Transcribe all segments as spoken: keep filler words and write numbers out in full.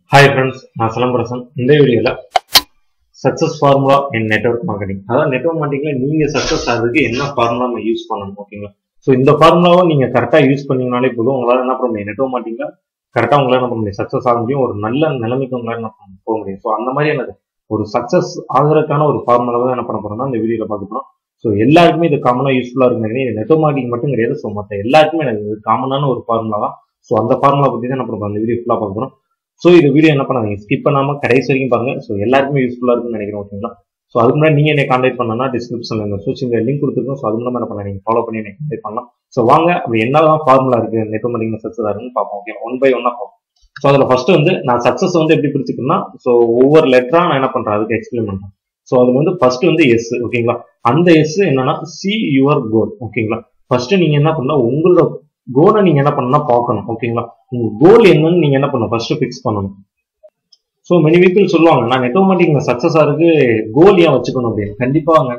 Hi friends, நான் சிலம்பரசன். இந்த வீடியோல success formula in network marketing, அதாவது நெட்வொர்க் மார்க்கெட்டிங்ல நீங்க சக்சஸ் ஆகிறதுக்கு என்ன ஃபார்முலா நம்ம யூஸ் பண்ணணும், ஓகேங்களா? ஸோ இந்த ஃபார்முலாவை நீங்க கரெக்டா யூஸ் பண்ணீங்கனாலே போதும், உங்களால என்ன பண்ண முடியும், நெட்வொர்க் மார்க்கெட்டிங்ல கரெக்டா உங்களால என்ன பண்ண முடியும், சக்சஸ் ஆக முடியும், ஒரு நல்ல நிலைமைக்கு உங்களால என்ன பண்ண போக முடியும். ஸோ அந்த மாதிரி எனக்கு ஒரு சக்சஸ் ஆகிறதுக்கான ஒரு ஃபார்முலா தான் என்ன பண்ண போறோம்னா இந்த வீடியோல பார்க்க போறோம். ஸோ எல்லாருக்குமே இது காமனா யூஸ்ஃபுல்லா இருக்குன்னு இது நெட்வொர்க் மார்க்கெட்டிங் மட்டும் கிடையாது. ஸோ மற்ற எல்லாருக்குமே எனக்கு இது காமனான ஒரு ஃபார்முலா தான். ஸோ அந்த ஃபார்முலா பத்தி தான் என்ன பண்ண போறோம் இந்த வீடியோ ஃபுல்லா பார்க்க போறோம். ஸோ இது வீடியோ என்ன பண்ணாதீங்க, ஸ்கிப் பண்ணாம கடைசி வரைக்கும் பாருங்க. ஸோ எல்லாருக்குமே யூஸ்ஃபுல்லா இருக்குன்னு நினைக்கிறேன், ஓகேங்களா? ஸோ அதுக்கு முன்னாடி நீங்க என்ன கான்டாக்ட் பண்ணா டிஸ்கிரிப்ஷன்ல இந்த சோசியல் மீடியா லிங்க் கொடுத்துருக்கோம். ஸோ அது மூலமா என்ன பண்ணலாம், நீங்க ஃபாலோ பண்ணி என்ன கான்டாக்ட் பண்ணலாம். ஸோ வாங்க அப்படி என்னதான் ஃபார்முலா இருக்கு நெட்வொர்க் மார்க்கெட்டிங் சக்சஸ் ஆகுன்னு பார்ப்போம், ஓகே? ஒன் பை ஒன்னா பார்ப்போம். ஸோ அதுல ஃபர்ஸ்ட் வந்து நான் சக்சஸ் வந்து எப்படி பிரிச்சுக்கணும்னா, ஸோ ஒவ்வொரு லெட்டரா நான் என்ன பண்றேன் அதுக்கு எக்ஸ்பிளைன் பண்றேன். ஸோ அது வந்து ஃபர்ஸ்ட் வந்து எஸ், ஓகேங்களா? அந்த எஸ் என்னன்னா சி யுவர் கோல், ஓகேங்களா? ஃபர்ஸ்ட் நீங்க என்ன பண்ணலாம், உங்களோட கோலை நீங்க என்ன பண்ணணும்னா பார்க்கணும், ஓகேங்களா? உங்க கோல் என்னன்னு நீங்க என்ன பண்ணணும் ஃபர்ஸ்ட் பிக்ஸ் பண்ணணும். ஸோ மெனி பீப்புள் சொல்லுவாங்க, நான் நெட்வொர்க் மார்க்கெட்டிங் சக்சஸ் ஆகுது கோல் ஏன் வச்சுக்கணும் அப்படின்னு. கண்டிப்பாங்க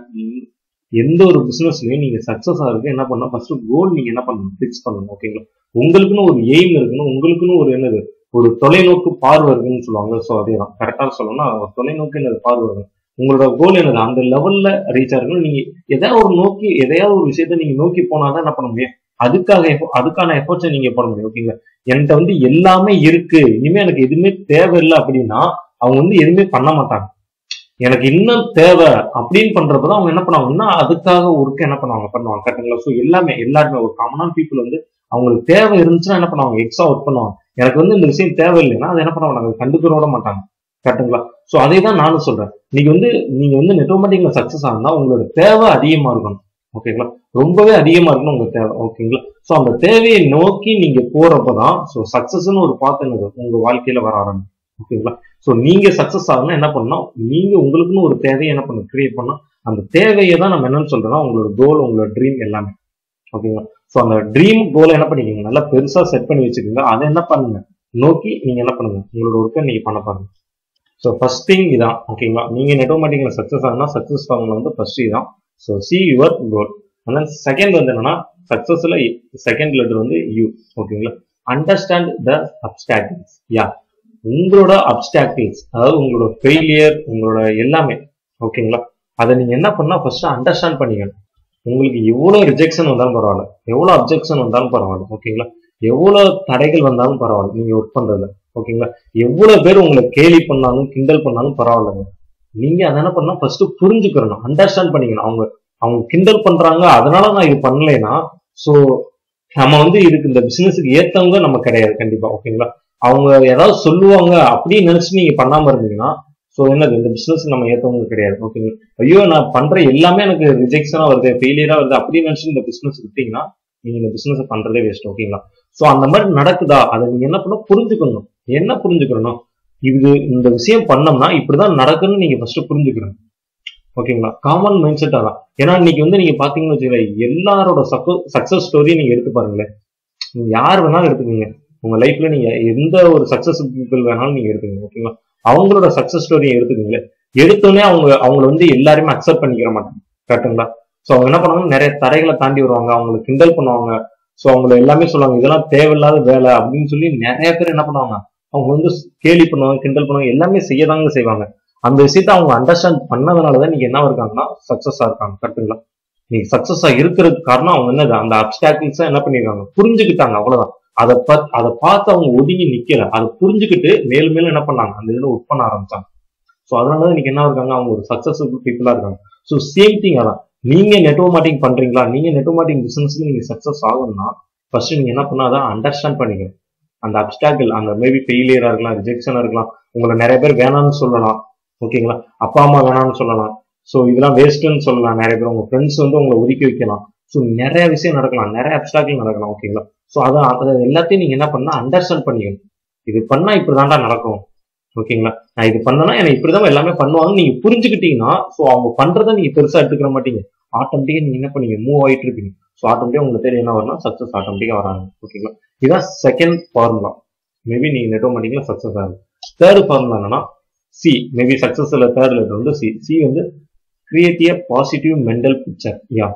எந்த ஒரு பிசினஸ்லயும் நீங்க சக்சஸ் ஆகுது என்ன பண்ணணும், ஃபர்ஸ்ட் கோல் நீங்க என்ன பண்ணணும் பிக்ஸ் பண்ணணும், ஓகேங்களா? உங்களுக்குன்னு ஒரு எய்ம் இருக்கணும், உங்களுக்குன்னு ஒரு என்னது ஒரு தொலைநோக்கு பார்வை இருக்குன்னு சொல்லுவாங்க. ஸோ அதே தான் கரெக்டா சொல்லணும்னா தொலைநோக்கு என்னது பார்வை இருக்கும். உங்களோட கோல் என்னது அந்த லெவல்ல ரீச் ஆகணும். நீங்க எதாவது ஒரு நோக்கி எதையாவது ஒரு விஷயத்த நீங்க நோக்கி போனாதான் என்ன பண்ண முடியும், அதுக்காக அதுக்கான எஃபோர்ட்ஸை நீங்க போட முடியும், ஓகேங்களா? என்கிட்ட வந்து எல்லாமே இருக்கு, இனிமே எனக்கு எதுவுமே தேவையில்லை அப்படின்னா அவங்க வந்து எதுவுமே பண்ண மாட்டாங்க. எனக்கு இன்னும் தேவை அப்படின்னு பண்றப்பதான் அவங்க என்ன பண்ணுவாங்கன்னா அதுக்காக ஒர்க் என்ன பண்ணுவாங்க பண்ணுவாங்க கரெக்டுங்களா? ஸோ எல்லாமே எல்லாருமே ஒரு காமனான பீப்புள் வந்து அவங்களுக்கு தேவை இருந்துச்சுன்னா என்ன பண்ணுவாங்க எக்ஸ்ட்ரா ஒர்க் பண்ணுவாங்க. எனக்கு வந்து இந்த விஷயம் தேவை இல்லைன்னா அதை என்ன பண்ணுவாங்க கண்டுக்கிற விட மாட்டாங்க, கரெக்டுங்களா? ஸோ அதே தான் நானும் சொல்றேன். நீங்க வந்து நீங்க வந்து நெட்வொர்க் மார்க்கெட்டிங்ல சக்சஸ் ஆகுனா உங்களோட தேவை அதிகமா இருக்கணும், ஓகேங்களா? ரொம்பவே அதிகமா இருக்கணும் உங்க தேவை, ஓகேங்களா? ஸோ அந்த தேவையை நோக்கி நீங்க போறப்பதான் ஸோ சக்சஸ்ன்னு ஒரு பாத்து உங்க வாழ்க்கையில வர ஆரம்பிக்கும், ஓகேங்களா? ஸோ நீங்க சக்சஸ் ஆகணும் என்ன பண்ணணும், நீங்க உங்களுக்குன்னு ஒரு தேவையை என்ன பண்ணணும் கிரியேட் பண்ணணும். அந்த தேவையை தான் நம்ம என்னன்னு சொல்றோம்னா உங்களோட கோல், உங்களோட ட்ரீம் எல்லாமே, ஓகேங்களா? ஸோ அந்த ட்ரீம் கோலை என்ன பண்ணிக்கோங்க, நல்லா பெருசா செட் பண்ணி வச்சுக்கோங்க. அதை என்ன பண்ணுங்க நோக்கி நீங்க என்ன பண்ணுங்க உங்களோட ஒர்க்கை நீங்க பண்ண பாருங்க. ஸோ ஃபர்ஸ்ட் திங் இதான், ஓகேங்களா? நீங்க நெட்வொர்க் மார்க்கெட்டிங்ல சக்சஸ் ஆகுனா சக்சஸ் ஃபார்முலா வந்து ஃபர்ஸ்ட் இதான். So see your goal. And then second வந்து என்னன்னா சக்சஸ்ல செகண்ட் லெட்டர் வந்து யூ, ஓகேங்களா? Understand the obstacles. யா, உங்களோட அப்ஸ்டாக்கிள்ஸ் அதாவது உங்களோட ஃபெயிலியர் உங்களோட எல்லாமே, ஓகேங்களா? அதை நீங்க என்ன பண்ணா ஃபர்ஸ்ட் அண்டர்ஸ்டாண்ட் பண்ணிக்கணும். உங்களுக்கு எவ்வளவு ரிஜெக்ஷன் வந்தாலும் பரவாயில்ல, எவ்வளவு அப்ஜெக்ஷன் வந்தாலும் பரவாயில்ல, ஓகேங்களா? எவ்வளவு தடைகள் வந்தாலும் பரவாயில்ல நீங்க ஒர்க் பண்றதுல, ஓகேங்களா? எவ்வளவு பேர் உங்களை கேலி பண்ணாலும் கிண்டல் பண்ணாலும் பரவாயில்லைங்க. நீங்க அதை என்ன பண்ணா ஃபர்ஸ்ட் புரிஞ்சுக்கணும், அண்டர்ஸ்டாண்ட் பண்ணிக்கணும். அவங்க அவங்க கிண்டல் பண்றாங்க அதனால நான் இது பண்ணலைன்னா ஸோ நம்ம வந்து இதுக்கு இந்த பிசினஸுக்கு ஏத்தவங்க நம்ம கிடையாது கண்டிப்பா, ஓகேங்களா? அவங்க ஏதாவது சொல்லுவாங்க அப்படின்னு நினைச்சு நீங்க பண்ணாம இருந்தீங்கன்னா ஸோ என்னது இந்த பிசினஸ் நம்ம ஏத்தவங்க கிடையாது, ஓகேங்களா? ஐயோ நான் பண்ற எல்லாமே எனக்கு ரிஜெக்ஷனா வருது ஃபெயிலியரா வருது அப்படின்னு நினைச்சு இந்த பிசினஸ் விட்டீங்கன்னா நீங்க இந்த பிசினஸ் பண்றதே வேஸ்ட், ஓகேங்களா? ஸோ அந்த மாதிரி நடக்குதா அதை நீங்க என்ன பண்ண புரிஞ்சுக்கணும். என்ன புரிஞ்சுக்கணும், இது இந்த விஷயம் பண்ணோம்னா இப்படிதான் நடக்குன்னு நீங்க ஃபர்ஸ்ட் புரிஞ்சுக்கணும், ஓகேங்களா? காமன் மைண்ட் செட் அதான். ஏன்னா இன்னைக்கு வந்து நீங்க பாத்தீங்கன்னு வச்சுக்கோங்க, எல்லாரோட சக்சஸ் ஸ்டோரி நீங்க எடுத்து பாருங்களேன். நீங்க யார் வேணாலும் எடுத்துக்கீங்க உங்க லைஃப்ல, நீங்க எந்த ஒரு சக்சஸ் பீப்புள் வேணாலும் நீங்க எடுத்துக்கீங்க, ஓகேங்களா? அவங்களோட சக்சஸ் ஸ்டோரியை எடுத்துக்கீங்களே, எடுத்தோடனே அவங்க அவங்களை வந்து எல்லாருமே அக்செப்ட் பண்ணிக்கிற மாட்டாங்க, கரெக்டுங்களா? ஸோ அவங்க என்ன பண்ணுவாங்க, நிறைய தடைகளை தாண்டி வருவாங்க, அவங்களை கிண்டல் பண்ணுவாங்க. ஸோ அவங்களை எல்லாமே சொல்லுவாங்க இதெல்லாம் தேவையில்லாத வேலை அப்படின்னு சொல்லி நிறைய பேர் என்ன பண்ணுவாங்க, அவங்க வந்து கேலி பண்ணுவாங்க கிண்டல் பண்ணுவாங்க, எல்லாமே செய்யதாங்க செய்வாங்க. அந்த விஷயத்த அவங்க அண்டர்ஸ்டாண்ட் பண்ணதுனாலதான் நீங்க என்ன இருக்காங்கன்னா சக்சஸா இருக்காங்க, கரெக்டுங்களா? நீங்க சக்சஸா இருக்கிறதுக்கு காரணம் அவங்க என்னது அந்த அப்ஸ்டாக்கிள்ஸா என்ன பண்ணிருக்காங்க புரிஞ்சுக்கிட்டாங்க, அவ்வளவுதான். அதை பார்த்து அதை பார்த்து அவங்க ஒதுங்கி நிக்கல, அதை புரிஞ்சுக்கிட்டு மேலும் மேலும் என்ன பண்ணாங்க அந்த இதுல ஒர்க் பண்ண ஆரம்பிச்சாங்க. ஸோ அதனாலதான் இன்னைக்கு என்ன இருக்காங்க, அவங்க ஒரு சக்சஸ்ஃபுல் பீப்புளா இருக்காங்க. ஸோ சேம் திங் அதான், நீங்க நெட்வொர்க் மார்க்கெட்டிங் பண்றீங்களா, நீங்க நெட்வொர்க் மார்க்கெட்டிங் பிசினஸ்ல நீங்க சக்சஸ் ஆகணும்னா ஃபர்ஸ்ட் நீங்க என்ன பண்ணாதான் அண்டர்ஸ்டாண்ட் பண்ணிக்கணும். அந்த அப்ஸ்டாக்கிள் அந்த மேபி ஃபெயிலியரா இருக்கலாம், ரிஜெக்ஷனா இருக்கலாம், உங்களை நிறைய பேர் வேணாம்னு சொல்லலாம், ஓகேங்களா? அப்பா அம்மா வேணாம்னு சொல்லலாம், ஸோ இதெல்லாம் வேஸ்ட்ன்னு சொல்லலாம், நிறைய பேர் உங்க ஃப்ரெண்ட்ஸ் வந்து உங்களை ஒதுக்கி வைக்கலாம். ஸோ நிறைய விஷயம் நடக்கலாம், நிறைய அப்ஸ்டாக்கிள் நடக்கலாம், ஓகேங்களா? ஸோ அதை அதை எல்லாத்தையும் நீங்க என்ன பண்ணா அண்டர்ஸ்டாண்ட் பண்ணிக்கணும். இது பண்ணா இப்படிதான்டா நடக்கும், ஓகேங்களா? நான் இது பண்ணனா எனக்கு இப்படிதான் எல்லாமே பண்ணுவாங்க நீங்க புரிஞ்சுக்கிட்டீங்கன்னா ஸோ அவங்க பண்றதை நீங்க பெருசா எடுத்துக்கிற மாட்டீங்க, ஆட்டோமேட்டிக்கா நீங்க என்ன பண்ணீங்க மூவ் ஆயிட்டு இருப்பீங்க. ஸோ ஆட்டோமேட்டிக்கா உங்களுக்கு தெரியும் என்ன வரணும், சக்சஸ் ஆட்டோமேட்டிக்கா வராங்க, ஓகேங்களா? இதுதான் செகண்ட் ஃபார்முலா. மேபி நீங்க நெட்வொர்க் மார்க்கெட்டிங்ல சக்சஸ் ஆகும். தேர்ட் ஃபார்முலா என்னன்னா சி, மேபி சக்சஸ்ல தேர்ட் லெட்டர் வந்து சி. சி வந்து create a positive mental picture. Yeah,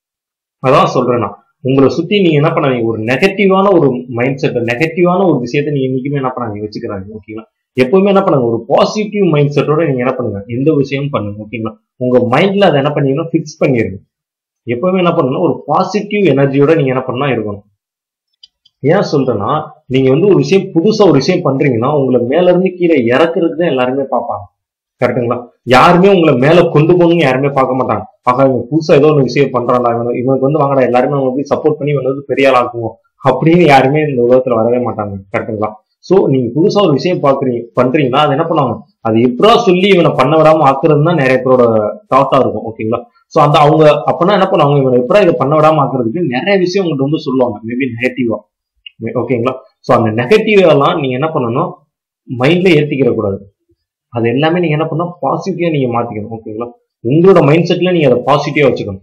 அதான் சொல்றேன்னா உங்களை சுத்தி நீங்க என்ன பண்ணாதீங்க, ஒரு நெகட்டிவான ஒரு மைண்ட் செட், நெகட்டிவான ஒரு விஷயத்த நீங்க என்னைக்குமே என்ன பண்ணாதீங்க வச்சுக்கிறாங்க, ஓகேங்களா? எப்பவுமே என்ன பண்ணுங்க, ஒரு பாசிட்டிவ் மைண்ட் செட்டோட நீங்க என்ன பண்ணுங்க, எந்த விஷயமும் பண்ணுங்க. ஓகேங்களா? உங்க மைண்ட்ல அதை என்ன பண்ணீங்கன்னா பிக்ஸ் பண்ணிருங்க. எப்பவுமே என்ன பண்ணணும், ஒரு பாசிட்டிவ் எனர்ஜியோட நீங்க என்ன பண்ணா இருக்கணும். ஏன் சொல்றேன்னா, நீங்க வந்து ஒரு விஷயம் புதுசா ஒரு விஷயம் பண்றீங்கன்னா உங்களை மேல இருந்து கீழே இறக்குறதுக்கு தான் எல்லாருமே பார்ப்பாங்க. கரெக்டுங்களா? யாருமே உங்களை மேல கொண்டு போகணும்னு யாருமே பார்க்க மாட்டாங்க. ஆக இவங்க புதுசா ஏதோ ஒரு விஷயம் பண்றாங்க, இவனுக்கு வந்து வாங்கடா எல்லாருமே அவங்க வந்து சப்போர்ட் பண்ணி வந்து பெரிய ஆள் ஆக்குவோம் அப்படின்னு யாருமே இந்த உலகத்துல வரவே மாட்டாங்க. கரெக்டுங்களா? சோ நீங்க புதுசா ஒரு விஷயம் பாக்குறீங்க பண்றீங்கன்னா அது என்ன பண்ணுவாங்க, அது எப்படா சொல்லி இவனை பண்ண விடாம ஆக்குறது தான் நிறைய பேரோட தாட்டா இருக்கும். ஓகேங்களா? சோ அந்த அவங்க அப்பனா என்ன பண்ணுவாங்க, இவனை எப்படா இதை பண்ண விடாம ஆக்குறதுக்கு நிறைய விஷயம் உங்கள்கிட்ட வந்து சொல்லுவாங்க, மேபி நெகட்டிவா. ஓகேங்களா? சோ அந்த நெகட்டிவ் எல்லாம் நீங்க என்ன பண்ணணும், மைண்ட்ல ஏத்திக்கிற கூடாது. அது எல்லாமே நீங்க என்ன பண்ணணும், பாசிட்டிவா நீங்க மாத்திக்கணும். ஓகேங்களா? உங்களோட மைண்ட் செட்ல நீங்க அதை பாசிட்டிவா வச்சுக்கணும்.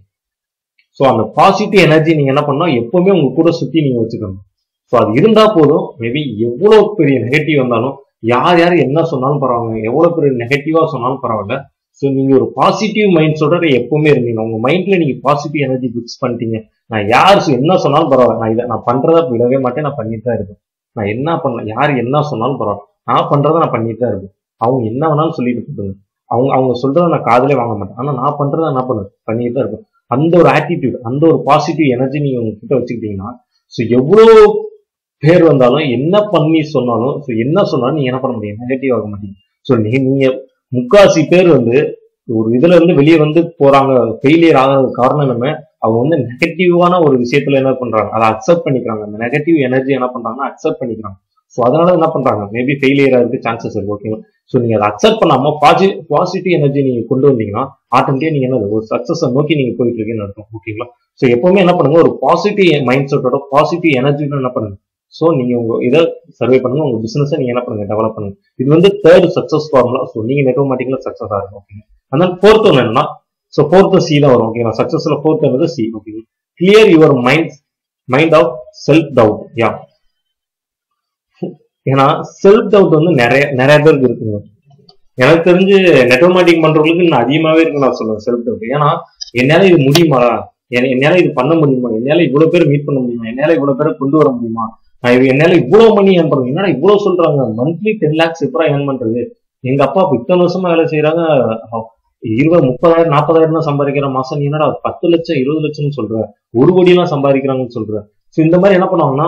சோ அந்த பாசிட்டிவ் எனர்ஜி நீங்க என்ன பண்ணணும், எப்பவுமே உங்க கூட சுத்தி நீங்க வச்சுக்கணும். சோ அது இருந்தா போதும். மேபி எவ்வளவு பெரிய நெகட்டிவ் வந்தாலும், யார் யார் என்ன சொன்னாலும் பரவாயில்ல, எவ்வளவு பெரிய நெகட்டிவா சொன்னாலும் பரவாயில்ல. சோ நீங்க ஒரு பாசிட்டிவ் மைண்ட் சொல்ற எப்பவுமே இருந்தீங்க, உங்க மைண்ட்ல நீங்க பாசிட்டிவ் எனர்ஜி பிக்ஸ் பண்ணிட்டீங்க. நான் யார் என்ன சொன்னாலும் பரவாயில்ல, நான் இதை நான் பண்றதை விடவே மாட்டேன், நான் பண்ணிட்டு தான் இருக்கேன். நான் என்ன பண்ண, யார் என்ன சொன்னாலும் பரவாயில்ல, நான் பண்றதை நான் பண்ணிட்டு தான் இருக்கேன். அவங்க என்ன வேணாலும் சொல்லிட்டு போட்டுங்க, அவங்க அவங்க சொல்றதை நான் காதலே வாங்க மாட்டேன். ஆனா நான் பண்றதை என்ன பண்ணுவேன், பண்ணிட்டு தான் இருக்கேன். அந்த ஒரு ஆட்டிடியூட், அந்த ஒரு பாசிட்டிவ் எனர்ஜி நீங்க உங்ககிட்ட வச்சுக்கிட்டீங்கன்னா, ஸோ எவ்வளவு பேர் வந்தாலும் என்ன பண்ணி சொன்னாலும், ஸோ என்ன சொன்னாலும் நீங்க என்ன பண்ண முடியும், நெகட்டிவ் ஆக மாட்டீங்க. ஸோ நீங்க முக்காசி பேர் வந்து ஒரு இதுல இருந்து வெளியே வந்து போறாங்க, ஃபெயிலியர் ஆகிறது காரணம் என்ன, அவங்க வந்து நெகட்டிவான ஒரு விஷயத்துல என்ன பண்றாங்க, அதை அக்செப்ட் பண்ணிக்கிறாங்க. அந்த நெகட்டிவ் எனர்ஜி என்ன பண்றாங்கன்னா அக்செப்ட் பண்ணிக்கிறாங்க. ஸோ அதனால என்ன பண்றாங்க, மேபி ஃபெயிலியர் ஆகிறதுக்கு சான்சஸ் இருக்கு. ஓகேங்களா? ஸோ நீங்க அதை அக்செப்ட் பண்ணாம பாசிட்டிவ் பாசிட்டிவ் எனர்ஜி நீங்க கொண்டு வந்தீங்கன்னா ஆட்டோமேட்டிக்கா நீங்க என்ன ஒரு சக்சஸ் நோக்கி நீங்க போயிட்டு இருக்கீங்கன்னு அர்த்தம். ஓகேங்களா? ஸோ எப்பவுமே என்ன பண்ணுங்க, ஒரு பாசிட்டிவ் மைண்ட் செட்டோட பாசிட்டிவ் எனர்ஜியோட என்ன பண்ணுங்க. ஸோ நீங்க உங்க இதை சர்வே பண்ணுங்க, உங்க பிசினஸை நீங்க என்ன பண்ணுங்க, டெவலப் பண்ணுங்க. இது வந்து தேர்ட் சக்சஸ் ஃபார்முலா. ஸோ நீங்க நெட்டோமேட்டிக்கலா சக்சஸ் ஆகும். ஓகேங்க. அதனால ஃபோர்த் ஒன்று என்னன்னா, ஸோ ஃபோர்த் சி தான் வரும். ஓகேங்களா? சக்சஸ்ல ஃபோர்த் என்னது சி. ஓகேங்களா? Clear your mind mind of self doubt. Yeah, ஏன்னா செல்ஃப் டவுட் வந்து நிறைய நிறைய பேருக்கு இருக்குங்க. எனக்கு தெரிஞ்சு நெட்டோமேட்டிக் பண்றவங்களுக்கு இன்னும் அதிகமாவே இருக்கு நான் சொல்லுவேன் செல்ஃப் டவுட். ஏன்னா என்னால இது முடியுமா, என்னால இது பண்ண முடியுமா, என்னால இவ்வளவு பேர் மீட் பண்ண முடியுமா, என்னால இவ்வளவு பேரை கொண்டு வர முடியுமா, நான் இது என்னால இவ்வளவு மணி ஏர்ன் பண்ணுங்க, என்னடா இவ்வளவு சொல்றாங்க, மந்த்லி டென் லேக்ஸ் எப்படா ஏர்ன் பண்றது, எங்க அப்பா இப்ப இத்தனை வருஷமா வேலை செய்யறாங்க, இருபது முப்பதாயிரம் நாற்பதாயிரம் தான் சம்பாதிக்கிற மாசம், நீ என்னடா பத்து லட்சம் இருபது லட்சம்னு சொல்ற, ஒரு கோடி எல்லாம் சம்பாதிக்கிறாங்கன்னு சொல்ற. சோ இந்த மாதிரி என்ன பண்ணுவாங்கன்னா,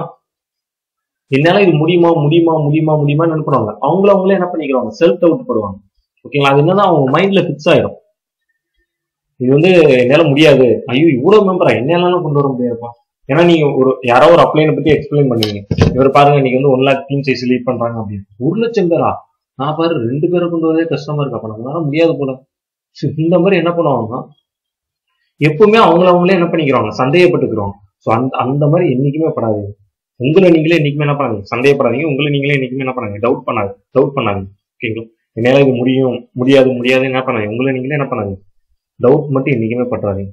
என்னால இது முடியுமா முடியுமா முடியுமா முடியுமான்னு என்ன பண்ணுவாங்க, அவங்கள அவங்களே என்ன பண்ணிக்கிறாங்க, செல்ஃப் டவுட் படுவாங்க. ஓகேங்களா? அது என்னன்னா அவங்க மைண்ட்ல பிக்ஸ் ஆயிடும். இது வந்து என்னால முடியாது, ஐயோ இவ்வளவு மெம்பரா என்னால கொண்டு வர முடியாதுப்பா. ஏன்னா நீங்க ஒரு யாரோ ஒரு அப்ளைனை பத்தி எக்ஸ்பிளைன் பண்ணுவீங்க, இவர் பாருங்க இன்னைக்கு வந்து one lakh team size lead பண்றாங்க அப்படின்னு. ஒரு லட்சம் பேரா, நான் பாரு ரெண்டு பேரை கொண்டு வரதே கஷ்டமா இருக்கு, அப்ப நம்மளால முடியாது போல. இந்த மாதிரி என்ன பண்ணுவாங்கன்னா எப்பவுமே அவங்கள அவங்களே என்ன பண்ணிக்கிறாங்க, சந்தேகப்பட்டுக்கிறாங்க. ஸோ அந்த அந்த மாதிரி என்னைக்குமே படாதீங்க. உங்களை நீங்களே என்னைக்குமே என்ன பண்ணாதீங்க, சந்தேகப்படாதீங்க. உங்களை நீங்களே என்னைக்குமே என்ன பண்ணாங்க, டவுட் பண்ணாது டவுட் பண்ணாதீங்க. ஓகேங்களா? என்னால இது முடியும் முடியாது முடியாது என்ன பண்ணாதீங்க, உங்களை நீங்களே என்ன பண்ணாதீங்க, டவுட் மட்டும் என்னைக்குமே பண்றாதீங்க.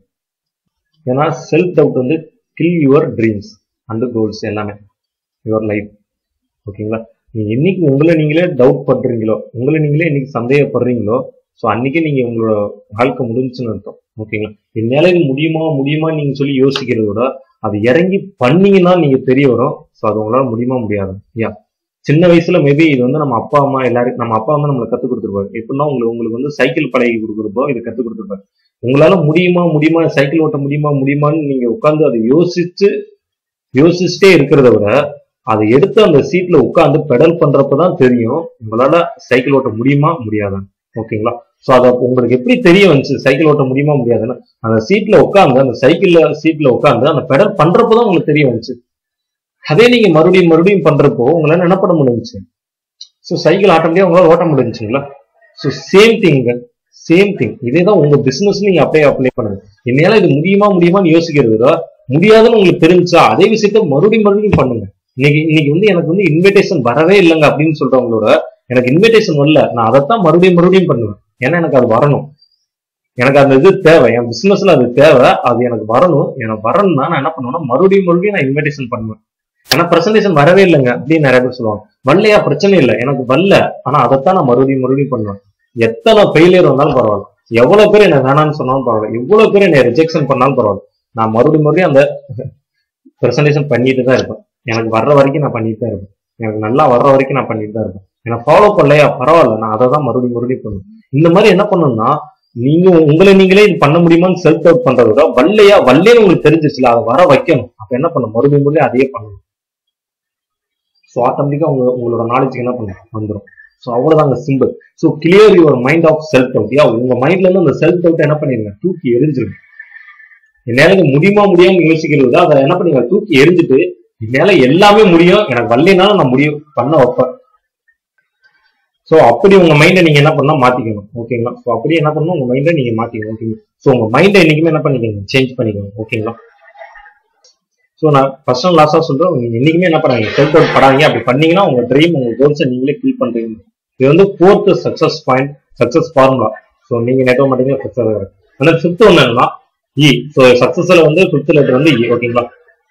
ஏன்னா செல்ஃப் டவுட் வந்து kill your dreams and goals எல்லாமே, யுவர் லைஃப். ஓகேங்களா? நீங்க என்னைக்கு உங்களை நீங்களே டவுட் பண்றீங்களோ, உங்களை நீங்களே இன்னைக்கு சந்தேகப்படுறீங்களோ, ஸோ அன்னைக்கு நீங்க உங்களோட வாழ்க்கை முடிஞ்சுன்னு அர்த்தம். ஓகேங்களா? என்னால இது முடியுமா முடியுமா நீங்க சொல்லி யோசிக்கிறத விட அது இறங்கி பண்ணீங்கன்னா நீங்க தெரிய வரும். ஸோ அது உங்களால முடியுமா முடியாது. யா, சின்ன வயசுல மேபி இது வந்து நம்ம அப்பா அம்மா எல்லாரும் நம்ம அப்பா அம்மா நம்மளுக்கு கத்துக் கொடுத்துருப்பாரு. எப்படின்னா உங்களுக்கு உங்களுக்கு வந்து சைக்கிள் பழகி கொடுக்குறப்போ இதை கத்துக் கொடுத்துருப்பாரு. உங்களால முடியுமா முடியுமா சைக்கிள் ஓட்ட முடியுமா முடியுமான்னு நீங்க உட்காந்து அதை யோசிச்சு யோசிச்சுட்டே இருக்கிறத விட அதை எடுத்து அந்த சீட்ல உட்காந்து பெடல் பண்றப்பதான் தெரியும் உங்களால சைக்கிள் ஓட்ட முடியுமா முடியாதுன்னு. ஓகேங்களா? சோ அதை உங்களுக்கு எப்படி தெரிய வந்துச்சு சைக்கிள் ஓட்ட முடியுமா முடியாதுன்னு, அந்த சீட்ல உட்காந்து அந்த சைக்கிள்ல சீட்ல உட்காந்து அந்த பெடல் பண்றப்பதான் உங்களுக்கு தெரிய வந்துச்சு. அதே நீங்க மறுபடியும் மறுபடியும் பண்றப்போ உங்களால என்ன பண்ண முடிஞ்சுச்சு, ஸோ சைக்கிள் ஆட்டோமேட்டிக்கா உங்களால ஓட்ட முடிஞ்சுங்களா? So same thing same thing இதே தான் உங்க பிசினஸ் நீங்க அப்படியே அப்ளை பண்ணுங்க. என்னால இது முடியுமா முடியுமான்னு யோசிக்கிறதோ முடியாதுன்னு உங்களுக்கு தெரிஞ்சா அதே விஷயத்த மறுபடியும் மறுபடியும் பண்ணுங்க. இன்னைக்கு இன்னைக்கு வந்து எனக்கு வந்து இன்விடேஷன் வரவே இல்லைங்க அப்படின்னு சொல்றவங்களோட எனக்கு இன்விடேஷன் வரல, நான் அதைத்தான் மறுபடியும் மறுபடியும் பண்ணுவேன். ஏன்னா எனக்கு அது வரணும், எனக்கு அந்த இது தேவை, என் பிசினஸ்ல அது தேவை, அது எனக்கு வரணும். எனக்கு வரணும்னா நான் என்ன பண்ணுவேன்னா மறுபடியும் மறுபடியும் நான் இன்விடேஷன் பண்ணுவேன். ஏன்னா பிரசன்டேஷன் வரவே இல்லைங்க அப்படின்னு நிறைய பேர் சொல்லுவாங்க. வரலையா பிரச்சனை இல்லை, எனக்கு வரல, ஆனா அதைத்தான் நான் மறுபடியும் மறுபடியும் பண்ணுவேன். எத்தனை ஃபெயிலியர் வந்தாலும் பரவாயில்ல, எவ்வளவு பேர் என்ன வேணாம்னு சொன்னாலும் பரவாயில்ல, எவ்வளவு பேர் என்ன ரிஜெக்ஷன் பண்ணாலும் பரவாயில்ல, நான் மறுபடியும் மறுபடியும் அந்த பிரசன்டேஷன் பண்ணிட்டு தான் இருப்பேன். எனக்கு வர்ற வரைக்கும் நான் பண்ணிட்டு தான் இருப்பேன். எனக்கு நல்லா வர்ற வரைக்கும் நான் பண்ணிட்டு தான் இருப்பேன். என்ன ஃபாலோ பண்ணலையா பரவாயில்ல, நான் அதை தான் மறுபடியும் மறுபடியும் பண்ணுவேன். இந்த மாதிரி என்ன பண்ணணும்னா நீங்க உங்களை நீங்களே இது பண்ண முடியுமான்னு செல்ஃப் டவுட் பண்றத விட வல்லையா வல்லைன்னு உங்களுக்கு தெரிஞ்சிச்சுல அதை வர வைக்கணும். அப்ப என்ன பண்ணணும், மறுபடியும் மறுபடியும் அதையே பண்ணணும். ஸோ ஆட்டோமேட்டிக்கா உங்க உங்களோட நாலேஜுக்கு என்ன பண்ணணும் வந்துடும். ஸோ அவ்வளவுதாங்க simple. So clear your mind of self doubt. Yeah உங்க மைண்ட்ல இருந்து அந்த செல்ஃப் டவுட் என்ன பண்ணிருங்க, தூக்கி எரிஞ்சிருங்க. என்னால முடியுமா முடியாம யோசிக்கிறது அதை என்ன பண்ணீங்க, தூக்கி எரிஞ்சுட்டு என்னால எல்லாமே முடியும், எனக்கு வரலைனாலும் நான் முடியும் பண்ண வைப்பேன். ஸோ அப்படி உங்க மைண்டை நீங்க என்ன பண்ணா மாத்திக்கணும். ஓகேங்களா? ஸோ அப்படி என்ன பண்ணணும், உங்க மைண்டை நீங்க மாத்திக்கணும். ஓகேங்களா? ஸோ உங்க மைண்டை என்னைக்குமே என்ன பண்ணிக்கணும், சேஞ்ச் பண்ணிக்கணும். ஓகேங்களா? ஸோ நான் ஃபர்ஸ்ட் அண்ட் லாஸ்டா சொல்றேன், நீங்க என்னைக்குமே என்ன பண்ணாங்க, செல்ஃப் டவுட் படாதீங்க. அப்படி பண்ணீங்கன்னா உங்க ட்ரீம் உங்க கோல்ஸை நீங்களே கில் பண்றீங்க. இது வந்து fourth success point, success formula. So நீங்க நெட்டோ மாட்டீங்கன்னா சக்சஸ் ஆகாது. ஆனா ஃபிஃப்த் ஒன்று என்னன்னா இ. ஸோ சக்சஸ்ல வந்து ஃபிஃப்த் லெட்டர் வந்து இ. ஓகேங்களா?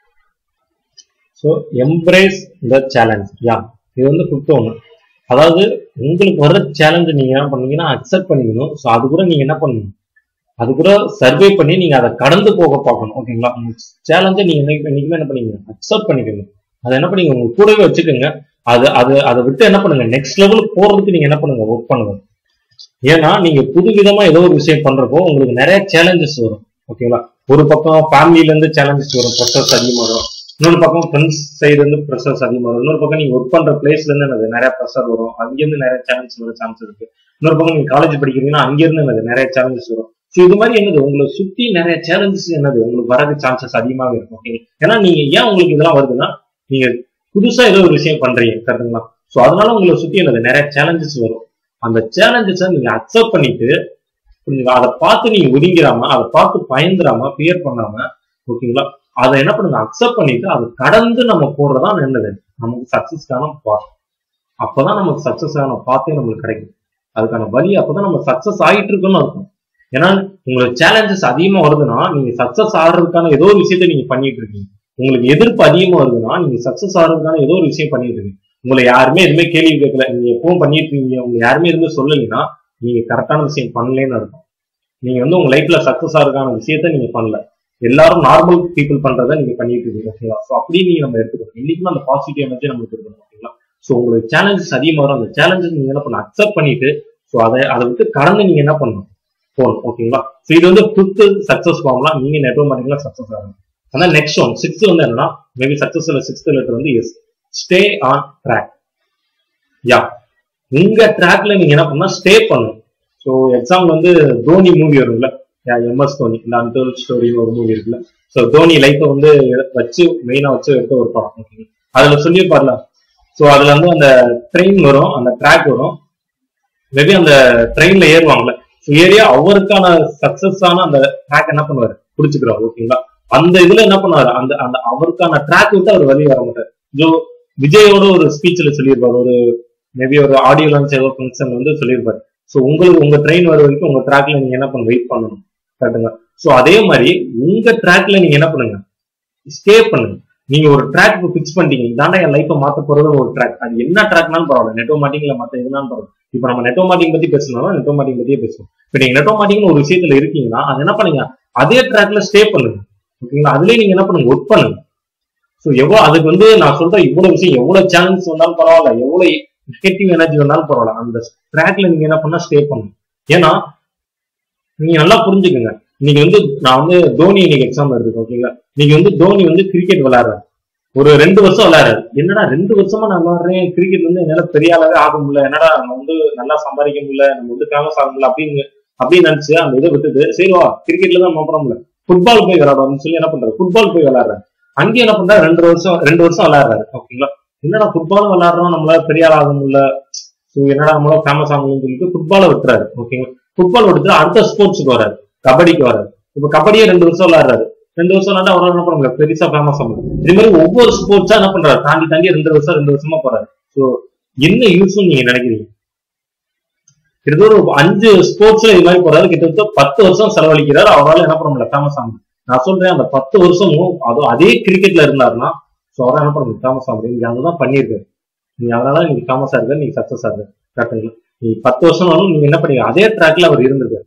So embrace the challenge. Yeah இது வந்து ஃபிஃப்த் ஒன்று. அதாவது உங்களுக்கு வர்ற சேலஞ்சை நீங்க என்ன பண்ணீங்கன்னா அக்செப்ட் பண்ணிக்கணும். ஸோ அது கூட நீங்க என்ன பண்ணணும், அது கூட சர்வே பண்ணி நீங்க அதை கடந்து போக பார்க்கணும். ஓகேங்களா? சேலஞ்சை நீங்க என்னைக்குமே என்ன பண்ணீங்க, அக்செப்ட் பண்ணிக்கணும். அதை என்ன பண்ணீங்க, உங்க கூடவே வச்சுக்கோங்க. அது அது அதை விட்டு என்ன பண்ணுங்க, நெக்ஸ்ட் லெவலுக்கு போறதுக்கு நீங்க என்ன பண்ணுங்க, ஒர்க் பண்ணுங்க. ஏன்னா நீங்க புது விதமா ஏதோ ஒரு விஷயம் பண்றப்போ உங்களுக்கு நிறைய சேலஞ்சஸ் வரும். ஓகேங்களா? ஒரு பக்கம் ஃபேமிலில இருந்து சேலஞ்சஸ் வரும், ப்ரெஷர்ஸ் அதிகமா வரும். இன்னொரு பக்கம் ஃப்ரெண்ட்ஸ் சைடு இருந்து ப்ரெஷர்ஸ் அதிகமா வரும். இன்னொரு பக்கம் நீங்க ஒர்க் பண்ற பிளேஸ்ல இருந்து எனக்கு நிறைய ப்ரெஷர் வரும், அங்கிருந்து நிறைய சேலஞ்சஸ் வர சான்ஸ் இருக்கு. இன்னொரு பக்கம் நீங்க காலேஜ் படிக்கிறீங்கன்னா அங்கிருந்து எனக்கு நிறைய சேலஞ்சஸ் வரும். ஸோ இது மாதிரி என்னது, உங்களை சுத்தி நிறைய சேலஞ்சஸ் என்னது உங்களுக்கு வரது சான்சஸ் அதிகமாக இருக்கும். ஓகே, ஏன்னா நீங்க ஏன் உங்களுக்கு இதெல்லாம் வருதுன்னா நீங்க புதுசா ஏதோ ஒரு விஷயம் பண்றீங்க, கரெக்டுங்களா? ஸோ அதனால உங்களை சுத்தி என்னது நிறைய சேலஞ்சஸ் வரும். அந்த சேலஞ்சஸை நீங்க அக்செப்ட் பண்ணிட்டு புரிஞ்சுங்களா, அதை பார்த்து நீங்க ஒதுங்கிறாம, அதை பார்த்து பயந்துராம, பியர் பண்ணாம, ஓகேங்களா, அதை என்ன பண்ணுங்க, அக்செப்ட் பண்ணிட்டு அதை கடந்து நம்ம போடுறதா என்னது நமக்கு சக்சஸ்க்கான பாத். அப்பதான் நமக்கு சக்சஸ்க்கான பாத்தே நம்மளுக்கு கிடைக்கும். அதுக்கான வழி அப்பதான் நம்ம சக்சஸ் ஆகிட்டு இருக்குன்னு இருக்கும். ஏன்னா உங்களுக்கு சேலஞ்சஸ் அதிகமா வருதுன்னா நீங்க சக்சஸ் ஆகிறதுக்கான ஏதோ ஒரு விஷயத்த நீங்க பண்ணிட்டு இருக்கீங்க. உங்களுக்கு எதிர்ப்பு அதிகமா வருதுன்னா நீங்க சக்சஸ் ஆகிறதுக்கான ஏதோ ஒரு விஷயம் பண்ணிட்டு இருக்கீங்க. உங்களை யாருமே எதுவுமே கேள்வி கேட்கல, நீங்க எப்பவும் பண்ணிட்டு இருக்கீங்க, உங்க யாருமே எதுவுமே சொல்லலைன்னா நீங்க கரெக்டான விஷயம் பண்ணலன்னு இருக்கும். நீங்க வந்து உங்க லைஃப்ல சக்சஸ் ஆகிறதுக்கான விஷயத்த நீங்க பண்ணல, எல்லாரும் நார்மல் பீப்புள் பண்றதை நீங்க பண்ணிட்டு இருக்கீங்க. ஓகேங்களா? ஸோ அப்படி நீங்க நம்ம எடுத்துக்கணும். இன்னைக்குமே அந்த பாசிட்டிவ் எனர்ஜி நம்மளுக்கு இருக்கணும். ஓகேங்களா? ஸோ உங்களுக்கு சேலஞ்சஸ் அதிகமா வரும், அந்த சேலஞ்சஸ் நீங்க என்ன பண்ண அக்செப்ட் பண்ணிட்டு ஸோ அதை அதை விட்டு கடந்து நீங்க என்ன பண்ணணும் போகணும். ஓகேங்களா? ஸோ இது வந்து ஃபிஃப்த் சக்சஸ் ஃபார்ம்லாம் நீங்க நெட்வொர்க் மார்க்கெட்டிங்ல சக்சஸ் ஆகணும். ஆனா நெக்ஸ்ட் ஒன் சிக்ஸ்த் வந்து என்னன்னா மேபி சக்சஸ்ல சிக்ஸ்த் லெட்டர் வந்து S, stay on track. Yeah உங்க ட்ராக்ல நீங்க என்ன பண்ணா ஸ்டே பண்ணணும். ஸோ எக்ஸாம்பிள் வந்து தோனி மூவி வரும்ல, எம்எஸ் தோனி, இந்த அன்டோல்ட் ஸ்டோரின்னு ஒரு மூவி இருக்குல்ல. ஸோ தோனி லைஃப்பை வந்து வச்சு மெயினா வச்சு எடுத்த ஒரு படம். ஓகே, அதுல சொல்லியிருப்பார்ல. ஸோ அதுல வந்து அந்த ட்ரெயின் வரும், அந்த ட்ராக் வரும், மேபி அந்த ட்ரெயின்ல ஏறுவாங்கல்ல. ஸோ ஏரியா அவருக்கான சக்சஸ் ஆன அந்த ட்ராக் என்ன பண்ணுவாரு, பிடிச்சுக்கிறாரு. ஓகேங்களா? அந்த இதுல என்ன பண்ணுவாரு, அந்த அந்த அவருக்கான ட்ராக் விட்டு அவர் வெளியே வர மாட்டார். ஜோ விஜயோட ஒரு ஸ்பீச்ல சொல்லியிருப்பாரு, ஒரு மேபி ஒரு ஆடியோ லான்ச் ஏதோ ஃபங்க்ஷன் வந்து சொல்லியிருப்பாரு. ஸோ உங்களுக்கு உங்க ட்ரெயின் வர வரைக்கும் உங்க ட்ராக்ல நீங்க என்ன பண்ண வெயிட் பண்ணணும், கரெக்டுங்க? ஸோ அதே மாதிரி உங்க ட்ராக்ல நீங்க என்ன பண்ணுங்க, ஸ்டே பண்ணுங்க. நீங்க ஒரு ட்ராக் பிக்ஸ் பண்ணிட்டீங்க, இதாண்டா என் லைஃப்பை மாத்த போறது ஒரு ட்ராக். அது என்ன ட்ராக்னாலும் பரவாயில்ல, நெட்வொர்க் மார்க்கெட்டிங்ல மத்த எதுனாலும் பரவாயில்ல. இப்ப நம்ம நெட்வொர்க் மார்க்கெட்டிங் பத்தி பேசணும்னா நெட்வொர்க் மார்க்கெட்டிங் பத்தியே பேசுவோம். இப்ப நீங்க நெட்வொர்க் மார்க்கெட்டிங் ஒரு விஷயத்துல இருக்கீங்கன்னா அது என்ன பண்ணுங்க, அதே ட்ராக்ல ஸ்டே பண்ணுங்க. ஓகேங்களா? அதுலயே நீங்க என்ன பண்ணுங்க, ஒர்க் பண்ணுங்க. ஸோ எவ்வளவு அதுக்கு வந்து நான் சொல்றேன், இவ்வளவு விஷயம் எவ்வளவு சேலஞ்ச் வந்தாலும் பரவாயில்ல, எவ்வளவு நெகட்டிவ் எனர்ஜி வந்தாலும் பரவாயில்ல, அந்த ட்ராக்ல நீங்க என்ன பண்ணா ஸ்டே பண்ணுங்க. ஏன்னா நீங்க நல்லா புரிஞ்சுக்கோங்க, இன்னைக்கு வந்து நான் வந்து தோனி இன்னைக்கு எக்ஸாம்பிள் எடுத்துக்கேன். ஓகேங்களா? நீங்க வந்து தோனி வந்து கிரிக்கெட் விளையாடுறாரு, ஒரு ரெண்டு வருஷம் விளையாடுறாரு. என்னடா ரெண்டு வருஷமா நான் விளையாடுறேன், கிரிக்கெட் வந்து என்னால பெரிய ஆளாவே ஆக முடியல, என்னடா நம்ம வந்து நல்லா சம்பாதிக்க முடியல, நம்ம வந்து ஃபேமஸ் ஆக முடியல அப்படின்னு அப்படின்னு நினைச்சு அந்த இதை விட்டுட்டு சரிவா கிரிக்கெட்ல தான் நம்ம முடியல, ஃபுட்பால் போய் விளையாடுறோம்னு சொல்லி என்ன பண்றாரு, ஃபுட்பால் போய் விளையாடுறாரு. அங்கேயும் என்ன பண்றாரு, ரெண்டு வருஷம் ரெண்டு வருஷம் விளையாடுறாரு. ஓகேங்களா? என்னடா ஃபுட்பாலும் விளையாடுறோம், நம்மளால பெரிய ஆள் ஆக முடியல, ஸோ என்னடா நம்மளால ஃபேமஸ் ஆகணும்னு சொல்லிட்டு ஃபுட்பாலை விட்டுறாரு. ஓகேங்களா? ஃபுட்பால் விட்டுட்டு அடுத்த ஸ்போர்ட்ஸுக்கு வராரு, கபடிக்கு வராரு. இப்ப கபடியே ரெண்டு வருஷம் விளையாடுறாரு, ரெண்டு வருஷம் விளையாண்டா அவரால் என்ன பண்ண முடியல, பெருசா ஃபேமஸ் ஆகும். இதே மாதிரி ஒவ்வொரு ஸ்போர்ட்ஸா என்ன பண்றாரு, தாண்டி தாண்டி ரெண்டு வருஷம் ரெண்டு வருஷமா போறாரு. ஸோ என்ன யூஸ் நீங்க நினைக்கிறீங்க? கிட்டத்தட்ட ஒரு அஞ்சு ஸ்போர்ட்ஸ்ல இது மாதிரி போறாரு, கிட்டத்தட்ட பத்து வருஷம் செலவழிக்கிறாரு, அவரால் என்ன பண்ண முடியல, ஃபேமஸ் ஆகும். நான் சொல்றேன், அந்த பத்து வருஷமும் அதுவும் அதே கிரிக்கெட்ல இருந்தாருன்னா ஸோ அவரால் என்ன பண்ண முடியும், ஃபேமஸ் ஆக முடியும். நீங்க அங்கதான் பண்ணியிருக்காரு, நீங்க அதனால நீங்க ஃபேமஸா இருக்காரு, நீங்க சக்சஸ் ஆகுது. கரெக்டுங்களா? நீங்க பத்து வருஷம் ஆனாலும் நீங்க என்ன பண்ணீங்க, அதே ட்ராக்ல அவர் இருந்திருக்காரு.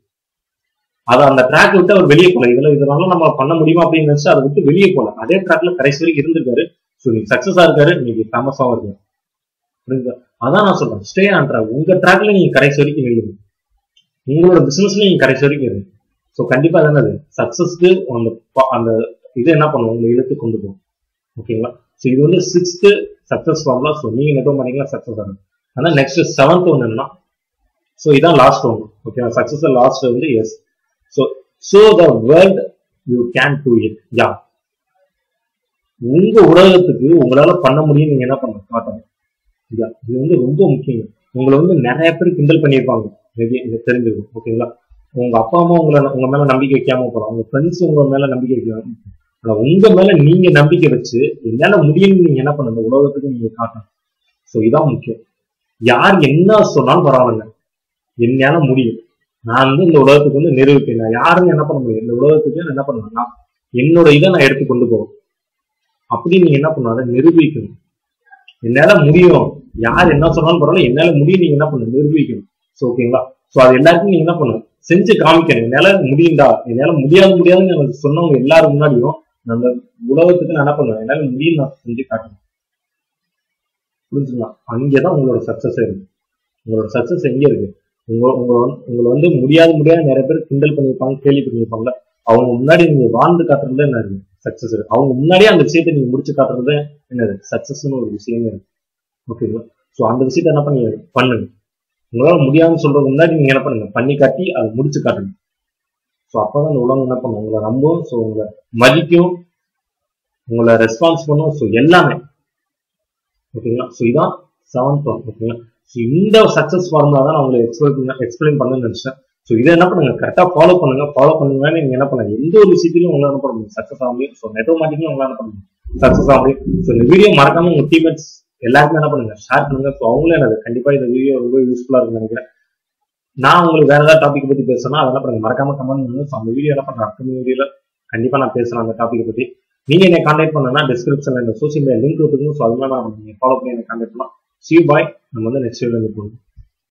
அதை அந்த ட்ராக் விட்டு அவர் வெளியே போல, இதுல இதனால நம்ம பண்ண முடியுமா அப்படின்னு நினைச்சு அதை விட்டு வெளியே போல, அதே ட்ராக்ல கடைசி வரைக்கும் இருந்திருக்காரு. ஸோ நீங்க சக்சஸா இருக்காரு, நீங்க ஃபேமஸாவும் இருக்காரு. புரியுதா? அதான் நான் சொல்றேன், ஸ்டே ஆன் ட்ராக். உங்க ட்ராக்ல நீங்க கடைசி வரைக்கும் நில்லுங்க, உங்களோட பிசினஸ்ல நீங்க கடைசி வரைக்கும் இருங்க. ஸோ கண்டிப்பா என்னது சக்சஸ்க்கு அந்த அந்த இது என்ன பண்ணுவோம், உங்க இழுத்து கொண்டு போகும். ஓகேங்களா? ஸோ இது வந்து சிக்ஸ்த் சக்சஸ் ஃபார்முலா. ஸோ நீங்க நெட்வொர்க் மார்க்கெட்டிங்ல சக்சஸ் ஆகும். ஆனால் நெக்ஸ்ட் செவன்த் ஒன்று என்னன்னா, ஸோ இதான் லாஸ்ட் ஒன்று. ஓகேவா? சக்சஸ் லாஸ்ட் வந்து S. So so the world you can do it. Yeah, உங்க உலகத்துக்கு உங்களால பண்ண முடியும், நீங்க என்ன பண்ண காட்டணும். இது வந்து ரொம்ப முக்கியம். உங்களை வந்து நிறைய பேர் கிண்டல் பண்ணியிருப்பாங்க, மேபி எனக்கு தெரிஞ்சிருக்கும். ஓகேங்களா? உங்க அப்பா அம்மா உங்களை உங்க மேல நம்பிக்கை வைக்காம போறோம், உங்க ஃப்ரெண்ட்ஸ் உங்க மேல நம்பிக்கை வைக்காம, ஆனா உங்க மேல நீங்க நம்பிக்கை வச்சு என்னால முடியும்னு நீங்க என்ன பண்ணணும், உலகத்துக்கு நீங்க காட்டணும். ஸோ இதான் முக்கியம். யார் என்ன சொன்னாலும் பரவாயில்ல, என்னால முடியும், நான் வந்து இந்த உலகத்துக்கு வந்து நிரூபிப்பேன். நான் யாருன்னு என்ன பண்ண முடியும், இந்த உலகத்துக்கு என்ன பண்ணுவேன்னா என்னோட இதை நான் எடுத்து கொண்டு போவேன். அப்படி நீங்க என்ன பண்ணணும், அதை நிரூபிக்கணும். என்னால முடியும், யார் என்ன சொன்னாலும் பரவாயில்ல, என்னால முடியும், நீங்க என்ன பண்ணணும், நிரூபிக்கணும். ஸோ ஓகேங்களா? ஸோ அது எல்லாருக்கும் நீங்க என்ன பண்ணணும், செஞ்சு காமிக்கணும். என்னால முடியும்டா, என்னால முடியாது முடியாதுன்னு எனக்கு சொன்னவங்க எல்லாரும் முன்னாடியும் அந்த உலகத்துக்கு நான் என்ன பண்ணுவேன், என்னால முடியும், நான் செஞ்சு காட்டணும். புரிஞ்சுங்களா? அங்கேதான் உங்களோட சக்சஸ் இருக்கு. உங்களோட சக்சஸ் எங்க இருக்கு, உங்க உங்க உங்களை வந்து முடியாது முடியாது நிறைய பேர் கிண்டல் பண்ணியிருப்பாங்க, கேள்வி பண்ணியிருப்பாங்கல்ல, அவங்க முன்னாடி நீங்க வாழ்ந்து காட்டுறது என்ன இருக்கு, சக்சஸ் இருக்கு. அவங்க முன்னாடியே அந்த விஷயத்தை நீங்க முடிச்சு காட்டுறது என்னது, சக்சஸ்ன்னு ஒரு விஷயமே இருக்கு. ஓகேங்களா? ஸோ அந்த விஷயத்த என்ன பண்ணி பண்ணுங்க. உங்களால முடியாதுன்னு சொல்றது முன்னாடி நீங்க என்ன பண்ணுங்க, பண்ணி காட்டி அதை முடிச்சு காட்டுங்க. ஸோ அப்பதான் அந்த உலகம் என்ன பண்ணும், உங்களை நம்பும், ஸோ உங்களை மதிக்கும், உங்களை ரெஸ்பான்ஸ் பண்ணும். ஸோ எல்லாமே ஓகேங்களா? ஸோ இதான் செவன்த் ஒன். ஓகேங்களா? ஸோ இந்த சக்சஸ் ஃபார்முலா தான் நான் உங்களுக்கு எக்ஸ்பிளைன் எக்ஸ்பிளைன் பண்ணணும்னு நினைச்சேன். ஸோ இதை என்ன பண்ணுங்க, கரெக்டாக ஃபாலோ பண்ணுங்க. ஃபாலோ பண்ணுங்க, நீங்க என்ன பண்ணுங்க, எந்த ஒரு விஷயத்திலும் உங்களால் என்ன பண்ண முடியும், சக்சஸ் ஆக முடியும். ஸோ நெட்வொர்க் மார்க்கெட்டிங்ல உங்களால் என்ன பண்ண முடியும், சக்சஸ் ஆக முடியும். ஸோ இந்த வீடியோ மறக்காம உங்க டீம்மேட்ஸ் எல்லாருக்குமே என்ன பண்ணுங்க, ஷேர் பண்ணுங்க. ஸோ அவங்களே எனக்கு கண்டிப்பா இந்த வீடியோ ரொம்ப யூஸ்ஃபுல்லா இருக்குன்னு நினைக்கிறேன். நான் உங்களுக்கு வேற ஏதாவது டாபிக் பத்தி பேசணும், அதை என்ன பண்ணுங்க, மறக்காம கமெண்ட் பண்ணுங்க. ஸோ அந்த வீடியோ என்ன பண்றேன், அப்கமிங் வீடியோல கண்டிப்பா நான் பேசுறேன் அந்த டாபிக் பத்தி. நீங்க என்ன கான்டாக்ட் பண்ணனா டிஸ்கிரிப்ஷன்ல இந்த சோசியல் மீடியா லிங்க் கொடுத்துருங்க. ஸோ அது மாதிரி நான் நீங்க ஃபாலோ பண்ணி என்ன கான்டாக்ட் பண்ணலாம். சி பாய், நம்ம வந்து நெக்ஸ்ட் வீடியோல போகணும்.